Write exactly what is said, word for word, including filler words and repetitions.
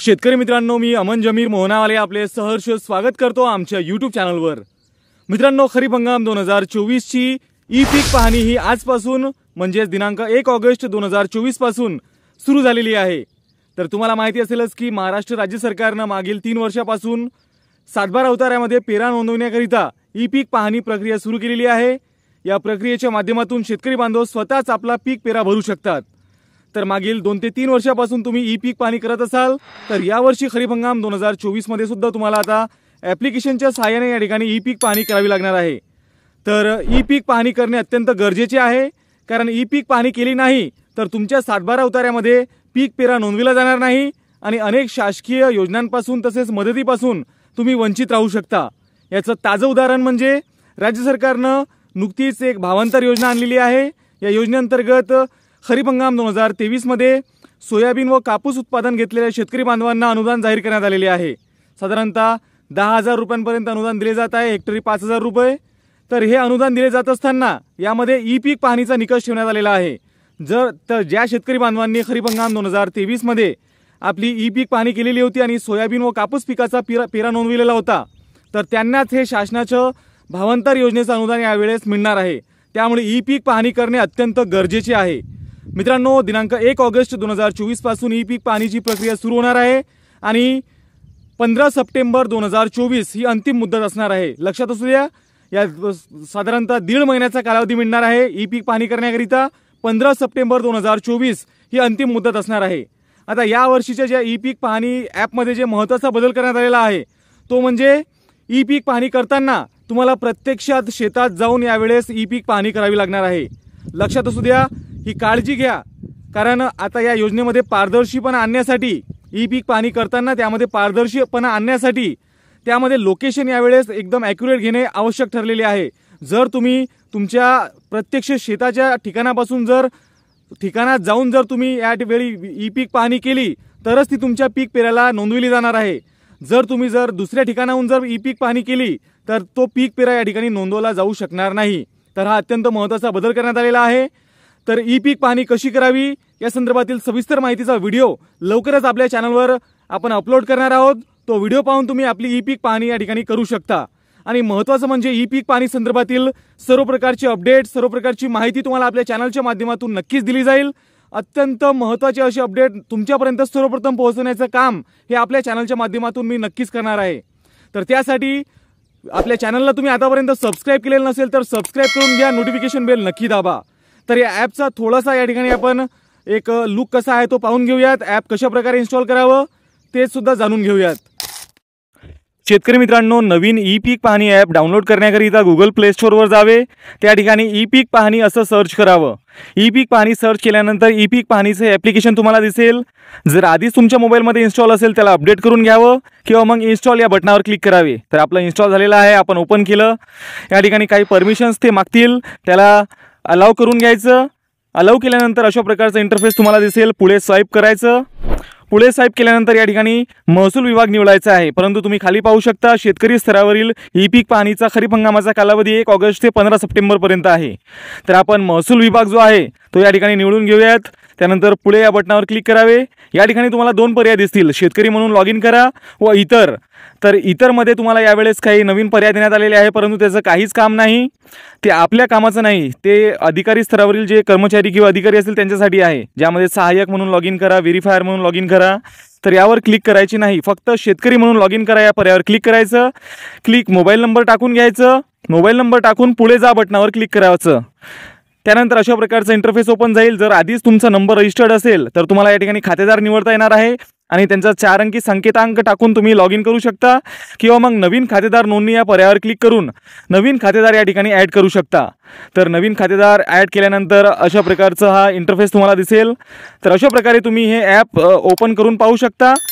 शेतकरी मित्रांनो, मी अमन जमीर मोहनावाले आपले सहर्ष स्वागत करतो आमच्या यूट्यूब चॅनलवर। मित्रांनो, खरीप हंगाम दोन हजार चोवीस ची ई पीक पाहणी ही आजपासून म्हणजे दिनांक एक ऑगस्ट दोन हजार चोवीस पासून सुरू झालेली आहे। तर तुम्हाला माहिती असेलच की महाराष्ट्र राज्य सरकारने मागील तीन वर्षापासून सातबारा उतार्यामध्ये पेरा नोंदवण्याकरिता ई पीक पाहणी प्रक्रिया सुरू केलेली आहे। या प्रक्रियेच्या माध्यमातून शेतकरी बांधव स्वतःच आपला पीक पेरा भरू शकतात। तर मागील दोन ते तीन वर्षापासून तुम्ही ई पीक पाहणी करत असाल तर यावर्षी खरीप हंगाम दोन हजार चोवीस मध्ये सुद्धा तुम्हाला आता ॲप्लिकेशनच्या सहाय्याने या ठिकाणी ई पीक पाहणी करावी लागणार आहे। तर ई पीक पाहणी करणे अत्यंत गरजेचे आहे, कारण ई पीक पाहणी केली नाही तर तुमच्या सातबारा उतार्यामध्ये पीक पेरा नोंदविला जाणार नाही आणि अनेक शासकीय योजनांपासून तसेच मदतीपासून तुम्ही वंचित राहू शकता। याचं ताजं उदाहरण म्हणजे राज्य सरकारने नुकतीच एक भावांतर योजना आणलेली आहे। या योजनेअंतर्गत खरीप हंगाम दोन हजार तेवीस मध्ये सोयाबीन व कापूस उत्पादन घेतलेल्या शेतकरी बांधवांना अनुदान जाहीर करण्यात आलेले आहे। साधारणतः दहा हजार रुपयांपर्यंत अनुदान दिले जात आहे, हेक्टरी पाच हजार रुपये। तर हे अनुदान दिले जात असताना यामध्ये ई पीक पाहणीचा निकष ठेवण्यात आलेला आहे। जर तर ज्या शेतकरी बांधवांनी खरीप हंगाम दोन हजार तेवीस मध्ये आपली ई पीक पाहणी केलेली होती आणि सोयाबीन व कापूस पिकाचा पेरा पेरा नोंदविलेला होता तर त्यांनाच हे शासनाचं भावांतर योजनेचं अनुदान यावेळेस मिळणार आहे। त्यामुळे ई पीक पाहणी करणे अत्यंत गरजेचे आहे। मित्रांनो, दिनांक एक ऑगस्ट दोन हजार चोवीस पासून ई पीक पाहणीची प्रक्रिया सुरू होणार आहे आणि पंधरा सप्टेंबर दोन हजार चोवीस ही अंतिम मुदत असणार आहे। लक्षात असू द्या, या साधारणतः दीड महिन्याचा कालावधी मिळणार आहे ई पीक पाहणी करण्याकरिता। पंधरा सप्टेंबर दोन हजार चोवीस ही अंतिम मुदत असणार आहे। आता या वर्षीच्या ज्या ई पीक पाहणी ॲपमध्ये जे महत्त्वाचा बदल करण्यात आलेला आहे तो म्हणजे ई पीक पाहणी करताना तुम्हाला प्रत्यक्षात शेतात जाऊन यावेळेस ई पीक पाहणी करावी लागणार आहे। लक्षात असू द्या, ही काळजी घ्या, कारण आता या योजनेमध्ये पारदर्शीपणा आणण्यासाठी ई पीक पाहणी करताना त्यामध्ये पारदर्शीपणा आणण्यासाठी त्यामध्ये लोकेशन यावेळेस एकदम ॲक्युरेट घेणे आवश्यक ठरलेले आहे। जर तुम्ही तुमच्या प्रत्यक्ष शेताच्या ठिकाणापासून जर ठिकाणात जाऊन जर तुम्ही या वेळी ई पीक पाहणी केली तरच ती तुमच्या पीक पेराला नोंदविली जाणार आहे। जर तुम्ही जर दुसऱ्या ठिकाणाहून जर ई पीक पाहणी केली तर तो पीक पेरा या ठिकाणी नोंदवला जाऊ शकणार नाही। तर हा अत्यंत महत्त्वाचा बदल करण्यात आलेला आहे। तर ई पीक पाहणी कशी करावी या संदर्भातील सविस्तर माहितीचा व्हिडिओ लवकरच आपल्या चॅनलवर आपण अपलोड करणार आहोत। तो व्हिडिओ पाहून तुम्ही आपली ई पीक पाहणी या ठिकाणी करू शकता। आणि महत्त्वाचं म्हणजे ई पीक पाहणी संदर्भातील सर्व प्रकारचे अपडेट, सर्व प्रकारची माहिती तुम्हाला आपल्या चॅनलच्या माध्यमातून नक्कीच दिली जाईल। अत्यंत महत्त्वाचे असे अपडेट तुमच्यापर्यंत सर्वप्रथम पोहोचवण्याचं काम हे आपल्या चॅनलच्या माध्यमातून मी नक्कीच करणार आहे। तर त्यासाठी आपल्या चॅनलला तुम्ही आतापर्यंत सबस्क्राईब केलेलं नसेल तर सबस्क्राईब करून घ्या, नोटिफिकेशन बेल नक्की दाबा। तर या ॲपचा थोडासा या ठिकाणी आपण एक लुक कसा आहे तो पाहून घेऊयात। ॲप कशा प्रकारे इन्स्टॉल करावं ते सुद्धा जाणून घेऊयात। शेतकरी मित्रांनो, नवीन ई पीक पाहणी ॲप डाउनलोड करण्याकरिता गुगल प्ले स्टोअरवर जावे। त्या ठिकाणी ई पीक पाहणी असं सर्च करावं। ई पीक पाहणी सर्च केल्यानंतर ई पीक पाहणीचे ॲप्लिकेशन तुम्हाला दिसेल। जर आधीच तुमच्या मोबाईलमध्ये इन्स्टॉल असेल त्याला अपडेट करून घ्यावं किंवा मग इन्स्टॉल या बटनावर क्लिक करावे। तर आपलं इन्स्टॉल झालेलं आहे, आपण ओपन केलं। या ठिकाणी काही परमिशन्स ते मागतील, त्याला अलाउ करून घ्यायचं। अलाउ केल्यानंतर अशा प्रकारचा इंटरफेस तुम्हाला दिसेल। पुढे स्वाईप करायचं। पुढे स्वाईप केल्यानंतर या ठिकाणी महसूल विभाग निवडायचा आहे, परंतु तुम्ही खाली पाहू शकता शेतकरी स्तरावरील ई पीक पाहणीचा खरीप हंगामाचा कालावधी एक ऑगस्ट ते पंधरा सप्टेंबर पर्यंत आहे। तर आपण महसूल विभाग जो आहे तो या ठिकाणी निवडून घेऊयात। त्यानंतर पुढे या बटनावर क्लिक करावे। या ठिकाणी तुम्हाला दोन पर्याय दिसतील, शेतकरी म्हणून लॉग इन करा व इतर। तर इतरमध्ये तुम्हाला यावेळेस काही नवीन पर्याय देण्यात आलेले आहे, परंतु त्याचं काहीच काम नाही, ते आपल्या कामाचं नाही, ते अधिकारी स्तरावरील जे कर्मचारी किंवा अधिकारी असतील त्यांच्यासाठी आहे। ज्यामध्ये सहाय्यक म्हणून लॉग इन करा, व्हेरीफायर म्हणून लॉग इन करा। तर यावर क्लिक करायची नाही, फक्त शेतकरी म्हणून लॉग इन करा या पर्यायावर क्लिक करायचं। क्लिक मोबाईल नंबर टाकून घ्यायचं। मोबाईल नंबर टाकून पुढे जा बटनावर क्लिक करायचं। त्यानंतर अशा प्रकारचा इंटरफेस ओपन जाईल। जर आधीच तुमचा नंबर रजिस्टर्ड असेल तर तुम्हाला या ठिकाणी खातेदार निवडता येणार आहे आणि त्यांचा चार अंकी संकेतांक टाकून तुम्ही लॉग इन करू शकता किंवा मग नवीन खातेदार नोंदणी या पर्यायावर क्लिक करून नवीन खातेदार या ठिकाणी ॲड करू शकता। तर नवीन खातेदार ॲड केल्यानंतर अशा प्रकारचा हा इंटरफेस तुम्हाला दिसेल। तर अशा प्रकारे तुम्ही हे ॲप ओपन करून पाहू शकता।